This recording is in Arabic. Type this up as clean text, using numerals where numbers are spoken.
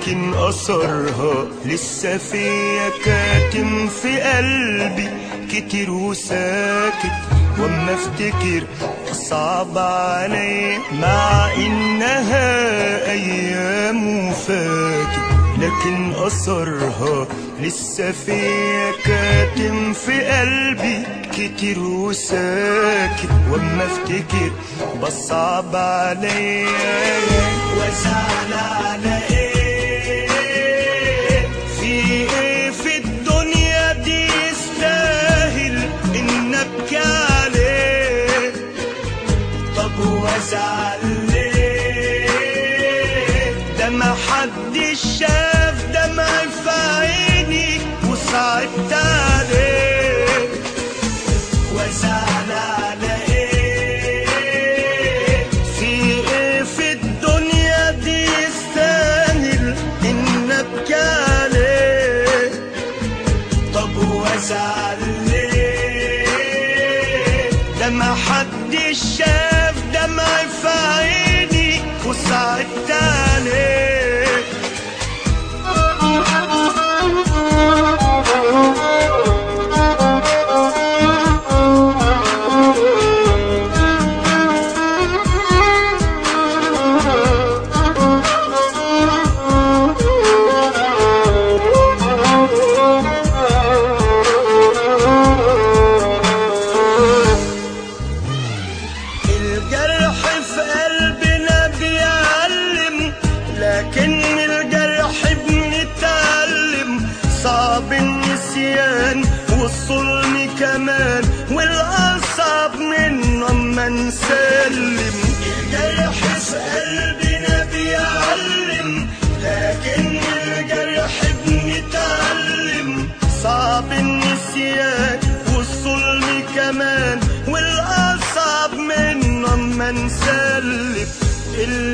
لكن أثرها لسه فيا كاتم في قلبي كتير وساكت. واما افتكر صعب علي مع انها ايام فاتت، لكن اثرها لسه فيا كاتم في قلبي كتير وساكت. واما افتكر بصعب علي وازعل على ايه، في ايه في الدنيا دي يستاهل ان ابكي عليه؟ طب وازعل ليه؟ ده ما حدش شاف دمعي في عيني وصعبت عليه. وازعل على ايه، في ايه في الدنيا دي يستاهل ان ابكي عليه؟ طب وازعل ليه؟ ده ما حدش شاف دمعي في عيني وصعبت عليه. الجرح في قلبنا بيعلم، لكن الجرح بنتعلم. صعب النسيان والظلم كمان، والأصعب منه أما نسلم. الجرح في قلبنا بيعلم، لكن الجرح بنتعلم. صعب النسيان والظلم كمان، والأصعب منه أما نسلم.